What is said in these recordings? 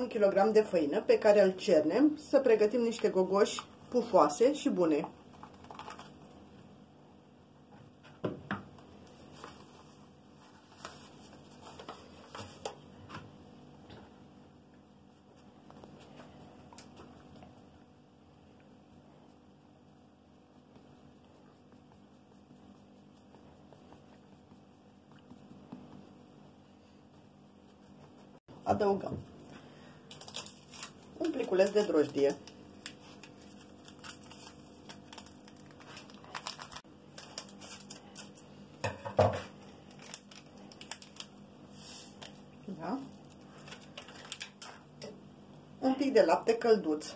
1 kg de făină pe care îl cernem să pregătim niște gogoși pufoase și bune. Adăugăm un pliculeț de drojdie, da? Un pic de lapte călduț,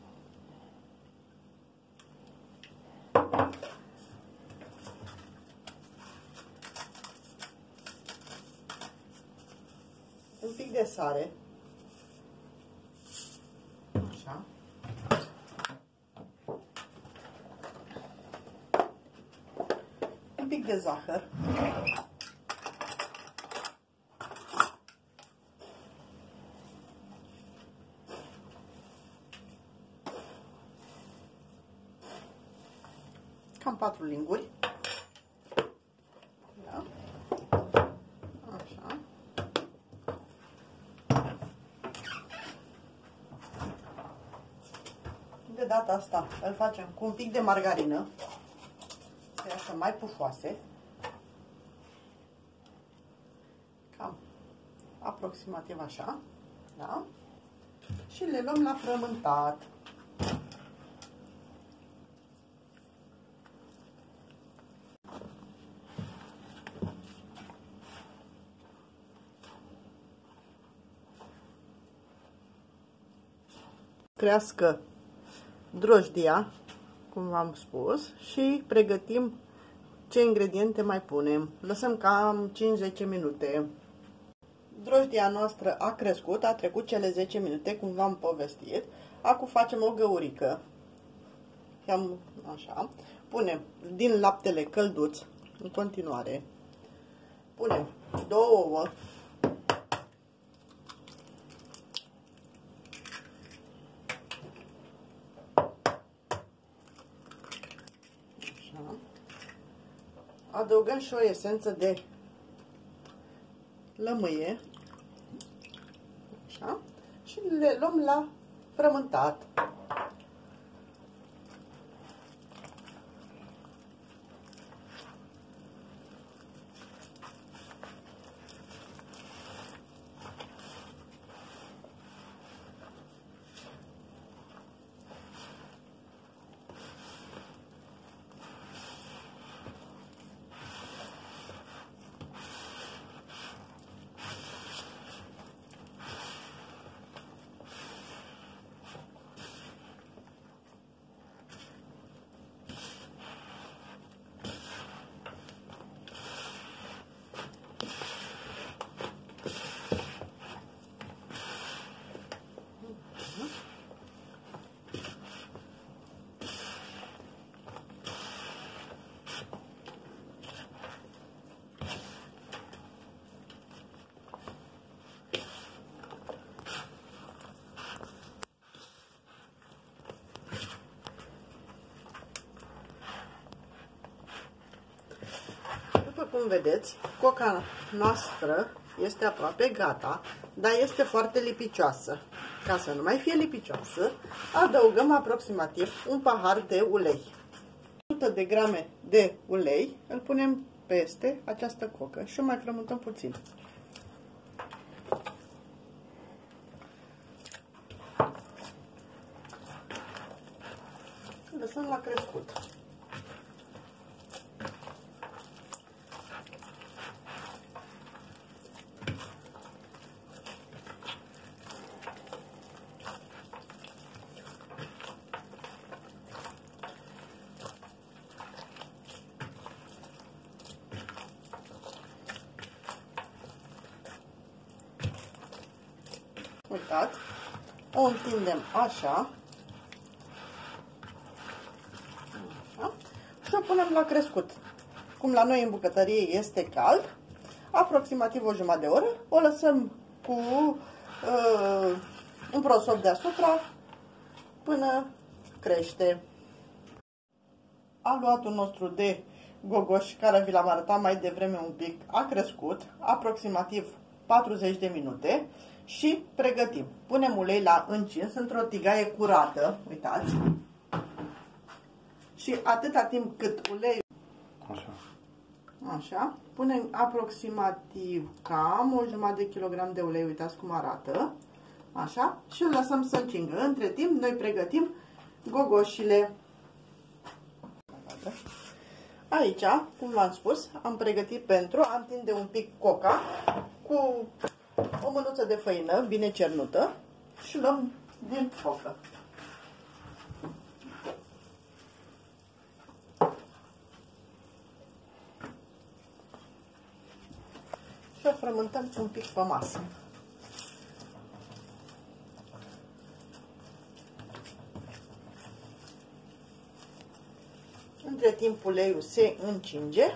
un pic de sare, așa, un pic de zahăr, cam 4 linguri, da? Așa. De data asta îl facem cu un pic de margarină, să iasă mai pufoase, cam aproximativ așa, da? Și le luăm la frământat. Crească drojdia, cum v-am spus, și pregătim ce ingrediente mai punem. Lăsăm cam 5-10 minute. Drojdia noastră a crescut, a trecut cele 10 minute, cum v-am povestit. Acum facem o găurică. Așa. Punem din laptele călduț, în continuare. Punem 2 ouă. Adăugăm și o esență de lămâie, așa, și le luăm la frământat. Cum vedeți, coca noastră este aproape gata, dar este foarte lipicioasă. Ca să nu mai fie lipicioasă, adăugăm aproximativ un pahar de ulei. 100 de grame de ulei îl punem peste această cocă și o mai frământăm puțin. Lăsăm la crescut. Uitați, o întindem așa, și o punem la crescut. Cum la noi în bucătărie este cald, aproximativ o jumătate de oră, o lăsăm cu un prosop deasupra până crește. Aluatul nostru de gogoși, care vi l-am arătat mai devreme un pic, a crescut aproximativ 40 de minute și pregătim. Punem ulei la încins într-o tigaie curată, uitați, și atâta timp cât uleiul, așa, punem aproximativ cam o jumătate de kilogram de ulei, uitați cum arată, așa, și îl lăsăm să încingă. Între timp, noi pregătim gogoșile. Aici, cum v-am spus, am pregătit pentru a întinde un pic coca cu o mânuță de făină bine cernută și luăm din cocă. Și o frământăm un pic pe masă. Între timp uleiul se încinge.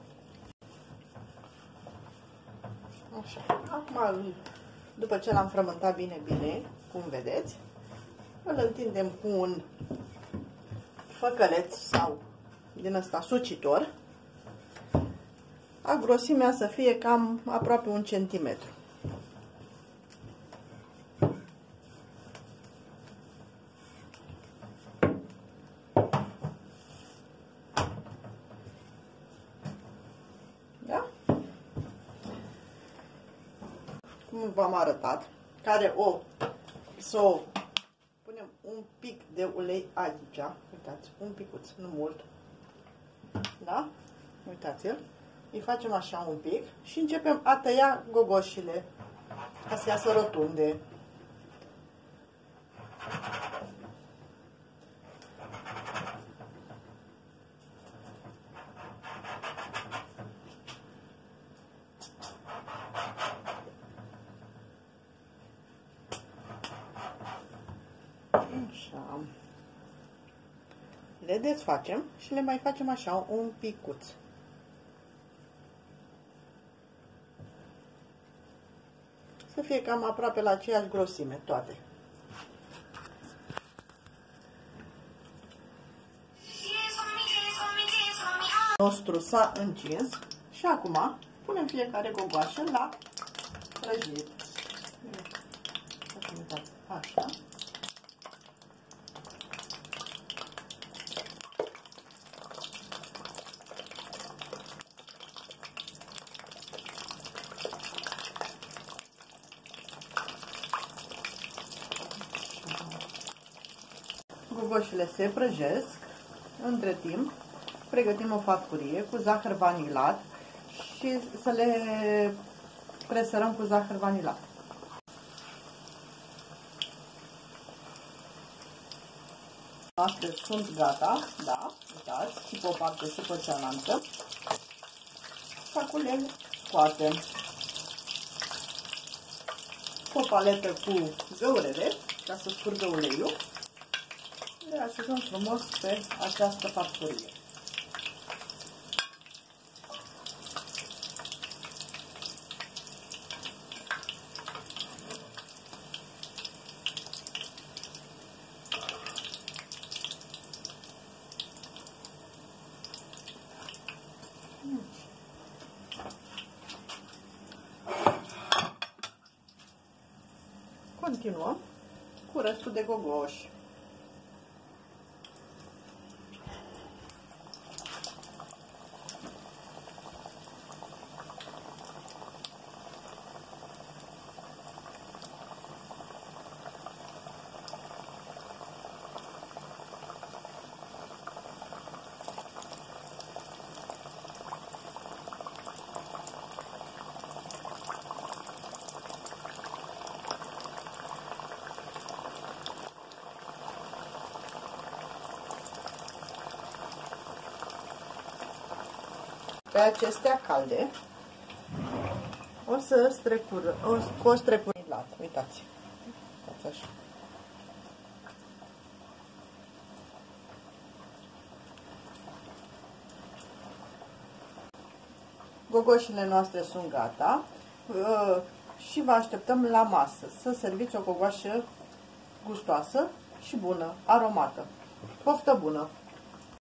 Așa. Acum, după ce l-am frământat bine, cum vedeți, îl întindem cu un făcăleț sau din ăsta sucitor. A grosimea să fie cam aproape 1 centimetru. Da? Cum v-am arătat, să o punem un pic de ulei aici, uitați, un picuț, nu mult, da? Uitați-l, îi facem așa un pic și începem a tăia gogoșile, ca să iasă rotunde. Așa. Le desfacem și le mai facem așa un picuț. Să fie cam aproape la aceeași grosime toate. Nostru s-a încins și acum punem fiecare gogoașă la prăjit. Așa. Gogoșile se prăjesc. Între timp pregătim o farfurie cu zahăr vanilat și să le presărăm cu zahăr vanilat. Noastre sunt gata, da, uitați, și pe o parte și pe cealaltă. Și acum le scoatem. O paletă cu găurele, ca să scurgă uleiul. Le așezăm frumos pe această farfurie. Continuăm cu restul de gogoși. Pe acestea calde o să strecură, o strecurat, uitați, așa. Gogoșile noastre sunt gata și vă așteptăm la masă să serviți o gogoașă gustoasă și bună, aromată. Poftă bună!